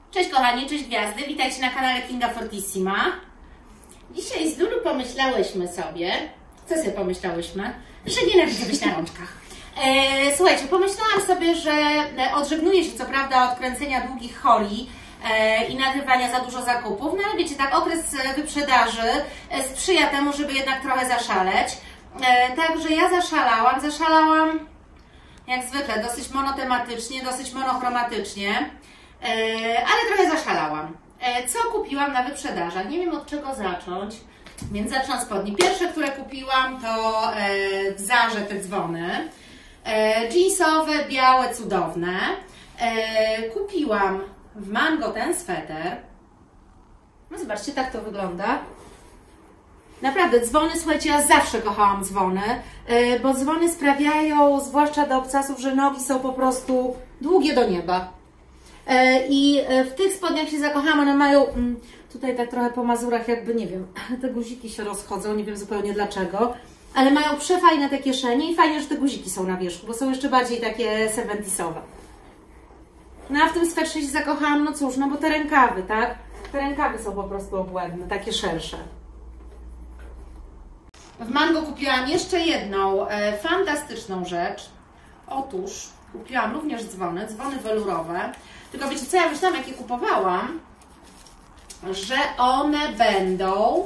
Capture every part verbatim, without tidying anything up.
Cześć kochani, cześć gwiazdy, witajcie na kanale Kinga Fortissima. Dzisiaj z Lulu pomyślałyśmy sobie, co sobie pomyślałyśmy? Że nienawidzę być na rączkach. E, słuchajcie, pomyślałam sobie, że odżegnuję się co prawda od kręcenia długich holi e, i nagrywania za dużo zakupów, no ale wiecie, tak okres wyprzedaży sprzyja temu, żeby jednak trochę zaszaleć. E, Także ja zaszalałam, zaszalałam jak zwykle, dosyć monotematycznie, dosyć monochromatycznie. Ale trochę zaszalałam. Co kupiłam na wyprzedażach? Nie wiem od czego zacząć, więc zacznę od spodni. Pierwsze, które kupiłam, to w Zarze te dzwony. Jeansowe, białe, cudowne. Kupiłam w Mango ten sweter. No zobaczcie, tak to wygląda. Naprawdę, dzwony, słuchajcie, ja zawsze kochałam dzwony, bo dzwony sprawiają, zwłaszcza do obcasów, że nogi są po prostu długie do nieba. I w tych spodniach się zakochałam, one mają tutaj tak trochę po mazurach jakby, nie wiem, te guziki się rozchodzą, nie wiem zupełnie dlaczego, ale mają przefajne te kieszenie i fajnie, że te guziki są na wierzchu, bo są jeszcze bardziej takie siedemdziesiątowe. No a w tym swetrze się zakochałam, no cóż, no bo te rękawy, tak? Te rękawy są po prostu obłędne, takie szersze. W Mango kupiłam jeszcze jedną e, fantastyczną rzecz. Otóż kupiłam również dzwony, dzwony welurowe. Tylko wiecie co, ja myślałam, jak je kupowałam, że one będą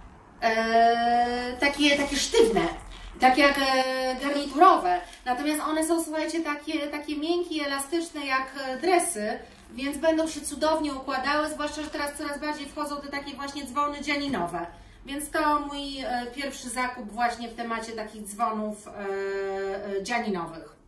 e, takie, takie sztywne, tak jak e, garniturowe. Natomiast one są, słuchajcie, takie, takie miękkie, elastyczne jak dresy, więc będą się cudownie układały, zwłaszcza, że teraz coraz bardziej wchodzą te takie właśnie dzwony dzianinowe. Więc to mój e, pierwszy zakup właśnie w temacie takich dzwonów e, e, dzianinowych.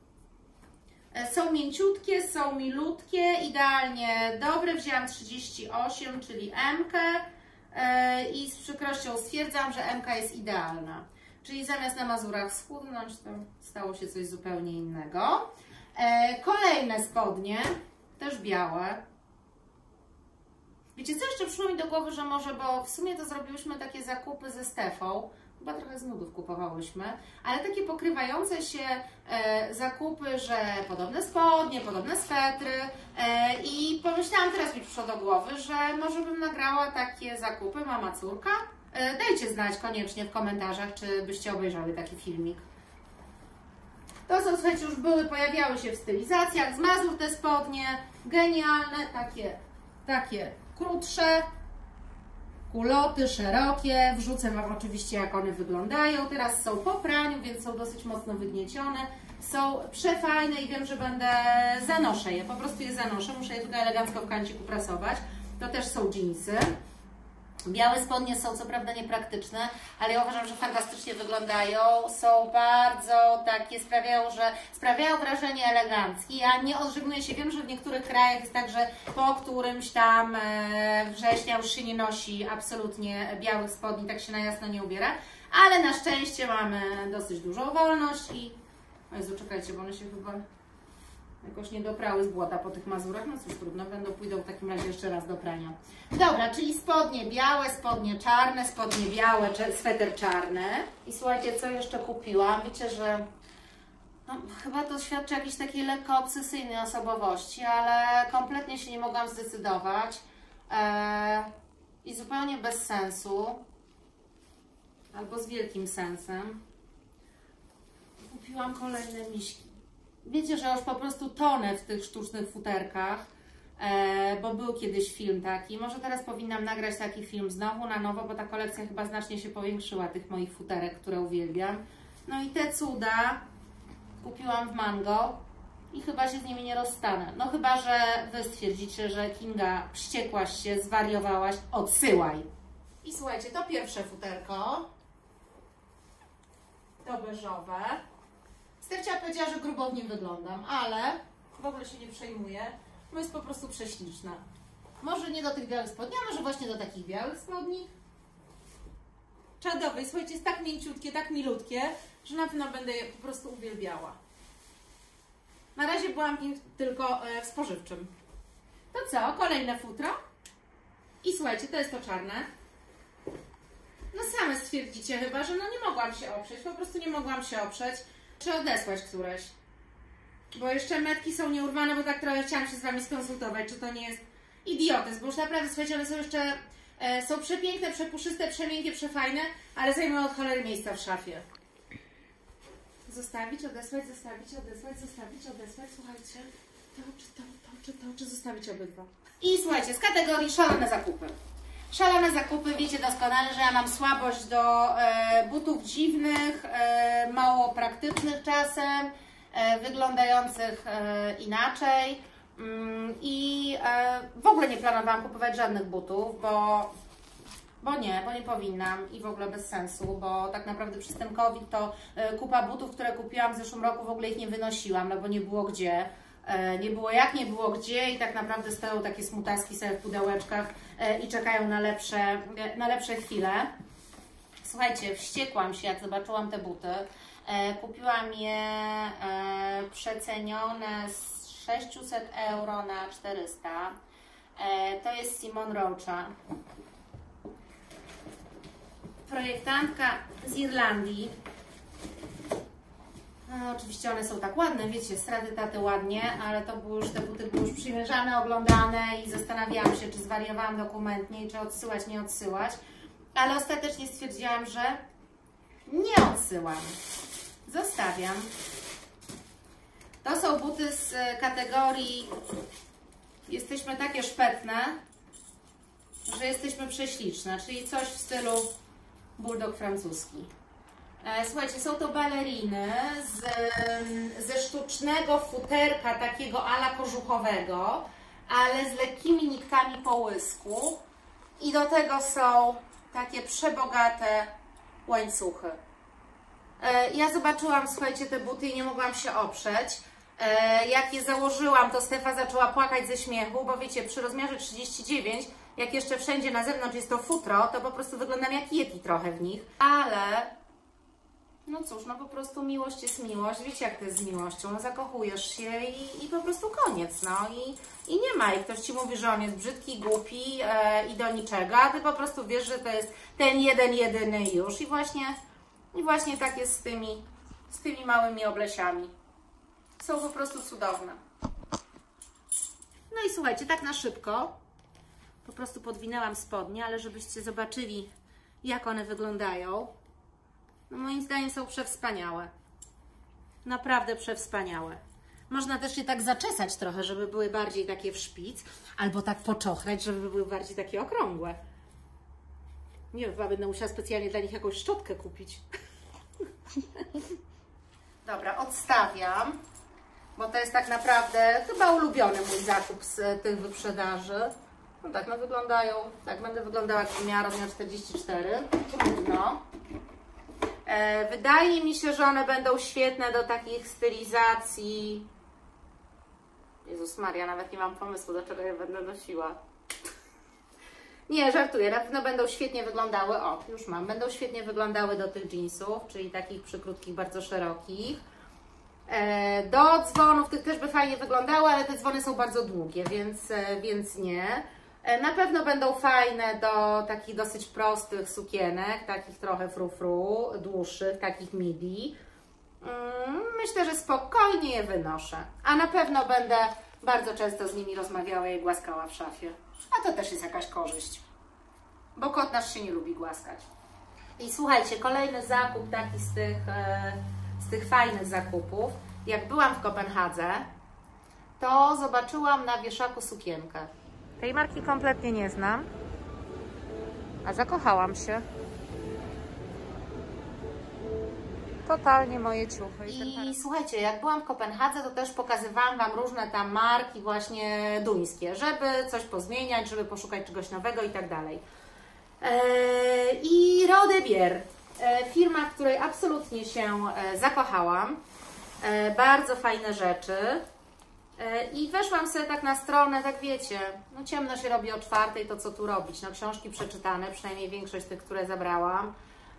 Są mięciutkie, są milutkie, idealnie dobre. Wzięłam trzydzieści osiem, czyli M-kę i z przykrością stwierdzam, że M-ka jest idealna. Czyli zamiast na mazurach schudnąć, to stało się coś zupełnie innego. Kolejne spodnie, też białe. Wiecie co, jeszcze przyszło mi do głowy, że może, bo w sumie to zrobiłyśmy takie zakupy ze Stefą, chyba trochę z nudów kupowałyśmy, ale takie pokrywające się e, zakupy, że podobne spodnie, podobne swetry e, i pomyślałam, teraz mi przyszło do głowy, że może bym nagrała takie zakupy mama córka. E, dajcie znać koniecznie w komentarzach, czy byście obejrzały taki filmik. To są, słuchajcie, już były, pojawiały się w stylizacjach, z Mazur te spodnie, genialne, takie, takie krótsze, kuloty szerokie, wrzucę Wam oczywiście jak one wyglądają, teraz są po praniu, więc są dosyć mocno wygniecione, są przefajne i wiem, że będę, zanoszę je, po prostu je zanoszę, muszę je tutaj elegancko w kanciku prasować. To też są dżinsy. Białe spodnie są co prawda niepraktyczne, ale ja uważam, że fantastycznie wyglądają, są bardzo takie, sprawiają, że sprawiają wrażenie eleganckie. Ja nie odżegnuję się, wiem, że w niektórych krajach jest tak, że po którymś tam września już się nie nosi absolutnie białych spodni, tak się na jasno nie ubiera, ale na szczęście mamy dosyć dużą wolność i... O Jezu, czekajcie, bo one się chyba jakoś nie doprały z błota po tych Mazurach, no cóż, trudno, będą, pójdą w takim razie jeszcze raz do prania. Dobra, czyli spodnie białe, spodnie czarne, spodnie białe, sweter czarny. I słuchajcie, co jeszcze kupiłam? Wiecie, że no, chyba to świadczy o jakiejś takiej lekko obsesyjnej osobowości, ale kompletnie się nie mogłam zdecydować eee, i zupełnie bez sensu, albo z wielkim sensem, kupiłam kolejne miśki. Wiecie, że już po prostu tonę w tych sztucznych futerkach, e, bo był kiedyś film taki. Może teraz powinnam nagrać taki film znowu na nowo, bo ta kolekcja chyba znacznie się powiększyła, tych moich futerek, które uwielbiam. No i te cuda kupiłam w Mango i chyba się z nimi nie rozstanę. No chyba, że Wy stwierdzicie, że Kinga, wściekłaś się, zwariowałaś, odsyłaj. I słuchajcie, to pierwsze futerko, to beżowe. Stefcia powiedziała, że grubo w nim wyglądam, ale w ogóle się nie przejmuję, bo jest po prostu prześliczna. Może nie do tych białych spodni, a może właśnie do takich białych spodni. Czadowe. Słuchajcie, jest tak mięciutkie, tak milutkie, że na pewno będę je po prostu uwielbiała. Na razie byłam w nim tylko w spożywczym. To co? Kolejne futro. I słuchajcie, to jest to czarne. No same stwierdzicie chyba, że no nie mogłam się oprzeć, po prostu nie mogłam się oprzeć. Czy odesłać któreś? Bo jeszcze metki są nieurwane, bo tak trochę chciałam się z Wami skonsultować, czy to nie jest idiotyzm, bo już naprawdę, słuchajcie, one są jeszcze, e, są przepiękne, przepuszyste, przemiękkie, przefajne, ale zajmują od cholery miejsca w szafie. Zostawić, odesłać, zostawić, odesłać, zostawić, odesłać, słuchajcie, to czy to, to czy to, czy zostawić obydwa. I słuchajcie, z kategorii szalone zakupy. Szalone zakupy, wiecie doskonale, że ja mam słabość do e, butów dziwnych, e, mało praktycznych czasem, e, wyglądających e, inaczej mm, i e, w ogóle nie planowałam kupować żadnych butów, bo, bo nie, bo nie powinnam i w ogóle bez sensu, bo tak naprawdę przez ten COVID to e, kupa butów, które kupiłam w zeszłym roku, w ogóle ich nie wynosiłam, no bo nie było gdzie. Nie było jak, nie było gdzie i tak naprawdę stoją takie smutaski sobie w pudełeczkach i czekają na lepsze, na lepsze chwile. Słuchajcie, wściekłam się, jak zobaczyłam te buty. Kupiłam je przecenione z sześćset euro na czterysta. To jest Simon Rocha. Projektantka z Irlandii. No, oczywiście one są tak ładne, wiecie, strady taty ładnie, ale to były już, te buty były już przymierzane, oglądane i zastanawiałam się, czy zwariowałam dokumentnie i czy odsyłać, nie odsyłać, ale ostatecznie stwierdziłam, że nie odsyłam, zostawiam. To są buty z kategorii jesteśmy takie szpetne, że jesteśmy prześliczne, czyli coś w stylu bulldog francuski. Słuchajcie, są to baleriny z, ze sztucznego futerka takiego ala kożuchowego, ale z lekkimi nitkami połysku i do tego są takie przebogate łańcuchy. Ja zobaczyłam, słuchajcie, te buty i nie mogłam się oprzeć. Jak je założyłam, to Stefa zaczęła płakać ze śmiechu, bo wiecie, przy rozmiarze trzydzieści dziewięć, jak jeszcze wszędzie na zewnątrz jest to futro, to po prostu wyglądam jak Yeti trochę w nich, ale no cóż, no po prostu miłość jest miłość, wiecie jak to jest z miłością, no zakochujesz się i, i po prostu koniec, no i, i nie ma, i ktoś Ci mówi, że on jest brzydki, głupi e, i do niczego, a Ty po prostu wiesz, że to jest ten jeden, jedyny już i właśnie, i właśnie tak jest z tymi, z tymi małymi oblesiami, są po prostu cudowne. No i słuchajcie, tak na szybko, po prostu podwinęłam spodnie, ale żebyście zobaczyli, jak one wyglądają. No moim zdaniem są przewspaniałe. Naprawdę przewspaniałe. Można też je tak zaczesać trochę, żeby były bardziej takie w szpic, albo tak poczochrać, żeby były bardziej takie okrągłe. Nie wiem, chyba będę musiała specjalnie dla nich jakąś szczotkę kupić. Dobra, odstawiam, bo to jest tak naprawdę chyba ulubiony mój zakup z tych wyprzedaży. No tak, no wyglądają, tak będę wyglądała, jak miała rozmiar czterdzieści cztery. No. Wydaje mi się, że one będą świetne do takich stylizacji. Jezus Maria, nawet nie mam pomysłu, do czego je będę nosiła. Nie, żartuję, na pewno będą świetnie wyglądały, o, już mam, będą świetnie wyglądały do tych jeansów, czyli takich przykrótkich, bardzo szerokich. Do dzwonów tych też by fajnie wyglądały, ale te dzwony są bardzo długie, więc, więc nie. Na pewno będą fajne do takich dosyć prostych sukienek, takich trochę frufru, dłuższych, takich midi. Myślę, że spokojnie je wynoszę. A na pewno będę bardzo często z nimi rozmawiała i głaskała w szafie. A to też jest jakaś korzyść, bo kot nasz się nie lubi głaskać. I słuchajcie, kolejny zakup taki z tych, z tych fajnych zakupów. Jak byłam w Kopenhadze, to zobaczyłam na wieszaku sukienkę. Tej marki kompletnie nie znam, a zakochałam się. Totalnie moje ciuchy. I, I słuchajcie, jak byłam w Kopenhadze, to też pokazywałam Wam różne tam marki właśnie duńskie, żeby coś pozmieniać, żeby poszukać czegoś nowego i tak dalej. I Rode Bier, firma, w której absolutnie się zakochałam. Bardzo fajne rzeczy. I weszłam sobie tak na stronę, tak wiecie, no ciemno się robi o czwartej, to co tu robić? No książki przeczytane, przynajmniej większość tych, które zabrałam.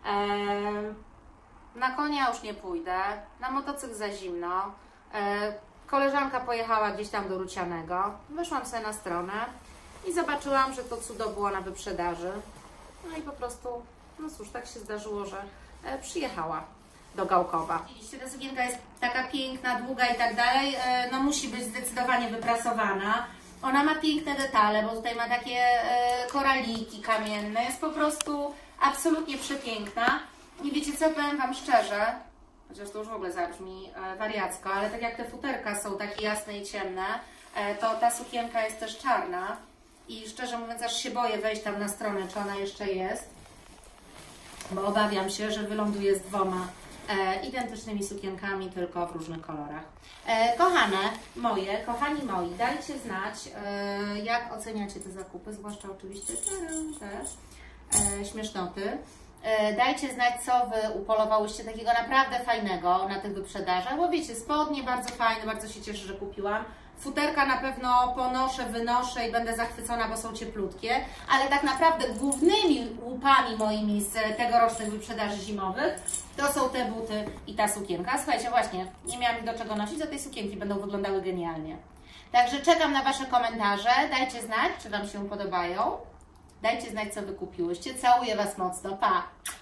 Na konia już nie pójdę, na motocykl za zimno. Koleżanka pojechała gdzieś tam do Rucianego. Weszłam sobie na stronę i zobaczyłam, że to cudo było na wyprzedaży. No i po prostu, no cóż, tak się zdarzyło, że przyjechała do Gałkowa. Oczywiście ta sukienka jest taka piękna, długa i tak dalej, no musi być zdecydowanie wyprasowana. Ona ma piękne detale, bo tutaj ma takie e, koraliki kamienne. Jest po prostu absolutnie przepiękna. I wiecie co, powiem Wam szczerze, chociaż to już w ogóle zabrzmi e, wariacko, ale tak jak te futerka są takie jasne i ciemne, e, to ta sukienka jest też czarna. I szczerze mówiąc, aż się boję wejść tam na stronę, czy ona jeszcze jest, bo obawiam się, że wyląduję z dwoma e, identycznymi sukienkami, tylko w różnych kolorach. E, kochane moje, kochani moi, dajcie znać, e, jak oceniacie te zakupy, zwłaszcza oczywiście te e, śmiesznoty. E, dajcie znać, co Wy upolowałyście takiego naprawdę fajnego na tych wyprzedażach, bo wiecie, spodnie bardzo fajne, bardzo się cieszę, że kupiłam. Futerka na pewno ponoszę, wynoszę i będę zachwycona, bo są cieplutkie, ale tak naprawdę głównymi łupami moimi z tegorocznych wyprzedaży zimowych to są te buty i ta sukienka. Słuchajcie, właśnie, nie miałam ich do czego nosić, a tej sukienki będą wyglądały genialnie. Także czekam na Wasze komentarze, dajcie znać, czy Wam się podobają. Dajcie znać, co Wy kupiłyście. Całuję Was mocno, pa!